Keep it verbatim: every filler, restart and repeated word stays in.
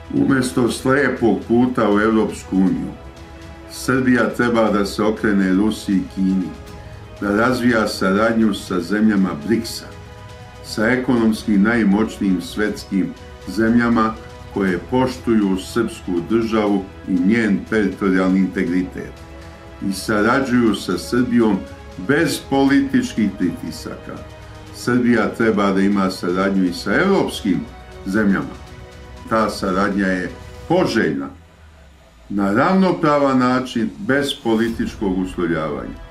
Umjesto slijepog puta u Europsku uniju, Srbija treba da se okrene Rusiji i Kini, da razvija saradnju sa zemljama briksa, sa ekonomski najmoćnijim svetskim zemljama koje poštuju srpsku državu i njen teritorijalni integritet i sarađuju sa Srbijom bez političkih pritisaka. Srbija treba da ima saradnju i sa evropskim zemljama. Ta saradnja je poželjna na ravnopravan način, bez političkog uslovljavanja.